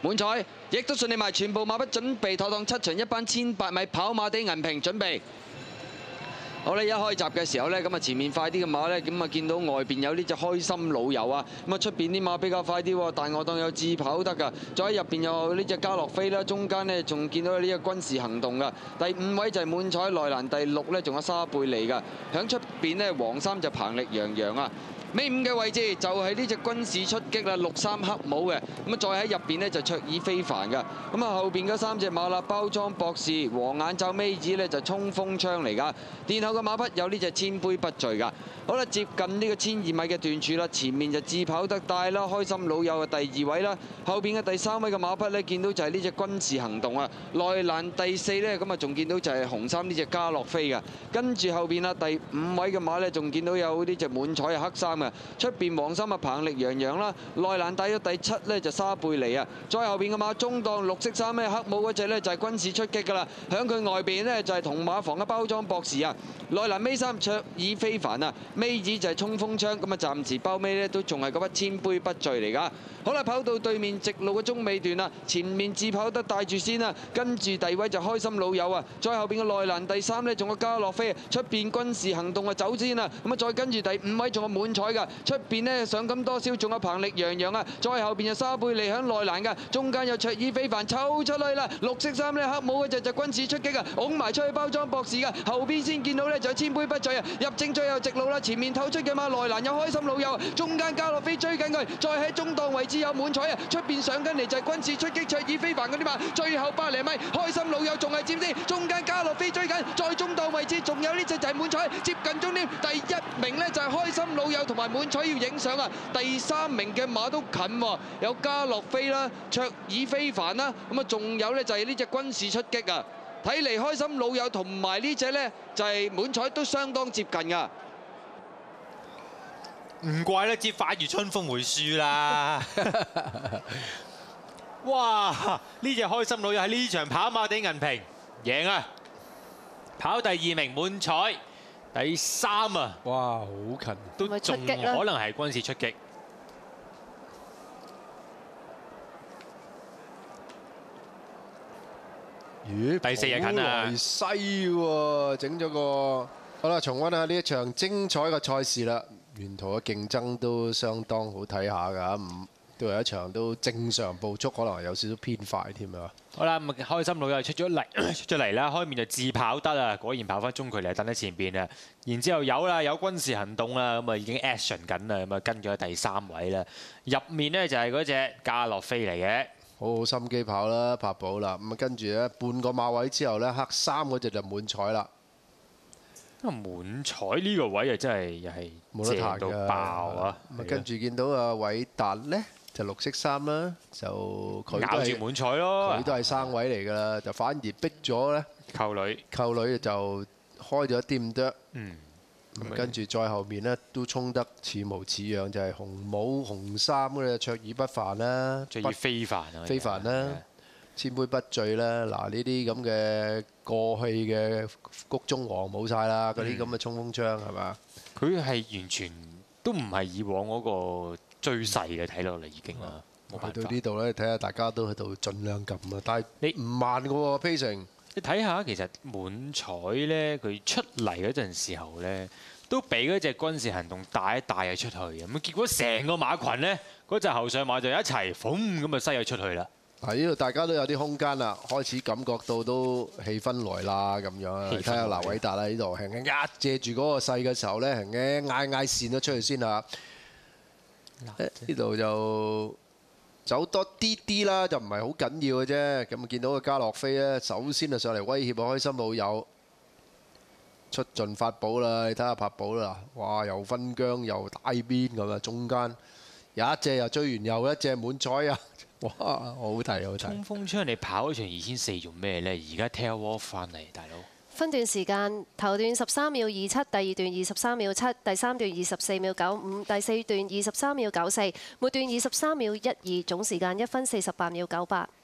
滿彩，亦都順利埋全部馬匹準備妥當7場一班1800米跑馬地銀瓶準備。好啦，一開閘嘅時候呢，咁啊前面快啲嘅馬呢，咁啊見到外邊有呢隻開心老友啊，咁啊出邊啲馬比較快啲喎，但我當有智跑得㗎，再喺入邊有呢隻加洛菲啦，中間呢仲見到呢隻軍事行動㗎，第5位就係滿彩內蘭，第6呢仲有沙貝利㗎，響出邊呢黃衫就彭力洋洋啊。尾5嘅位置就係呢隻軍事出擊啦，63黑帽嘅，咁啊再喺入邊呢就卓爾非凡㗎，咁啊後邊嗰3隻馬啦，包裝博士、黃眼罩尾子呢就衝鋒槍嚟㗎，殿後嘅馬匹有呢隻千杯不醉㗎。好啦，接近呢個1200米嘅段處啦，前面就智跑得帶啦，開心老友嘅第2位啦，後邊嘅第3位嘅馬匹呢，見到就係呢隻軍事行動啊，內欄第4呢，咁啊仲見到就係紅衫呢隻加洛菲㗎，跟住後邊啦第5位嘅馬呢，仲見到有呢隻滿彩黑衫啊，出邊黃衫啊彭力洋洋啦，內欄帶咗第7呢就沙貝利啊，再後邊嘅馬中檔綠色衫呢，黑帽嗰隻呢就係軍事出擊㗎啦，響佢外邊呢，就係同馬房嘅包裝博士啊，內欄尾3卓爾非凡啊。尾子就係衝鋒槍，咁啊暫時包尾咧都仲係嗰筆千杯不醉嚟㗎。好啦，跑到對面直路嘅中尾段啦，前面智跑得帶住先啦，跟住第2位就開心老友啊，再後邊嘅內欄第3呢仲有加洛菲，出邊軍事行動啊走先啊，咁啊再跟住第5位仲有滿彩㗎，出邊呢上金多少仲有彭力洋洋啊，再後邊有沙貝利響內欄㗎，中間有卓爾非凡抽出去啦，綠色衫呢黑帽嗰隻就軍事出擊啊，拱埋出去包裝博士㗎，後邊先見到呢就有千杯不醉啊，入正最後直路啦。前面透出嘅馬內蘭有開心老友，中間加洛菲追緊佢，再喺中檔位置有滿彩啊！出邊上緊嚟就係軍事出擊卓爾非凡嗰啲馬，最後100零米開心老友仲係佔先，中間加洛菲追緊，再中檔位置仲有呢隻就係滿彩，接近終點第1名呢就係開心老友同埋滿彩要影相啊！第3名嘅馬都近喎，有加洛菲啦、卓爾非凡啦，咁啊仲有呢就係呢隻軍事出擊啊！睇嚟開心老友同埋呢隻呢就係滿彩都相當接近㗎。 唔怪得知花如春風會輸啦！哇！呢隻開心老友喺呢場跑馬地銀瓶贏啊！跑第2名滿彩，第3啊！ 哇，好近， 都仲可能係軍事出擊。 咦？ 第4日近啊！ 普萊西喎，整咗個好啦，重溫下呢一場精彩嘅賽事啦。沿途嘅競爭都相當好睇下㗎，都係一場都正常步速，可能有少少偏快添啊！ 好啦，咁開心老友出咗嚟啦，開面就自跑得啊，果然跑翻中距離等喺前邊啊。然之後有軍事行動啦，咁啊已經 action 緊啦，咁啊跟咗第3位啦。入面呢就係嗰隻加洛菲嚟嘅， 好好心機跑啦，柏寶啦，咁啊跟住咧半個馬位之後咧，黑衫嗰隻就滿彩啦。 滿彩呢個位啊，真係又係冇得彈到爆啊！ 咁跟住見到啊偉達咧就綠色衫啦，就佢咬住滿彩咯， 佢都係生位嚟㗎啦，就反而逼咗咧扣女就開咗一啲咁多。跟住再後面咧都衝得似模似樣，就係紅帽紅衫嗰隻卓爾不凡啦， 卓爾非凡啊， 非凡啦。千杯不醉啦！嗱，呢啲咁嘅過去嘅谷中王冇晒啦，嗰啲咁嘅衝鋒槍係嘛？ 佢係完全都唔係以往嗰個追勢嘅，睇落嚟已經啦。 去到呢度咧，睇下大家都喺度盡量撳啊！但係你唔慢嘅喎，Pacing。 你睇下，其實滿彩咧，佢出嚟嗰陣時候咧，都俾嗰隻軍事行動帶一帶咗出去嘅。咁結果成個馬群咧，嗰隻後上馬就一齊咁啊篩咗出去啦。 嗱，呢度大家都有啲空間啦，開始感覺到都氣氛來啦咁樣。你睇下嗱偉達啦，呢度輕輕一借住嗰個勢嘅時候咧，輕輕嗌線咗出去先啦。呢度就走多啲啲啦，就唔係好緊要嘅啫。咁見到個加洛菲咧，首先就上嚟威脅啊開心老友，出盡法寶啦！你睇下柏寶啦，哇又分疆又打邊咁啊，中間有一隻又追完又一隻滿彩啊！哇，好睇好睇！ 衝鋒槍你跑嗰場2400做咩呢？而家 tail off 翻嚟，大佬。 分段時間，頭段13秒27，第2段23秒7，第3段24秒95，第4段23秒94，末段23秒12，總時間1分48秒98。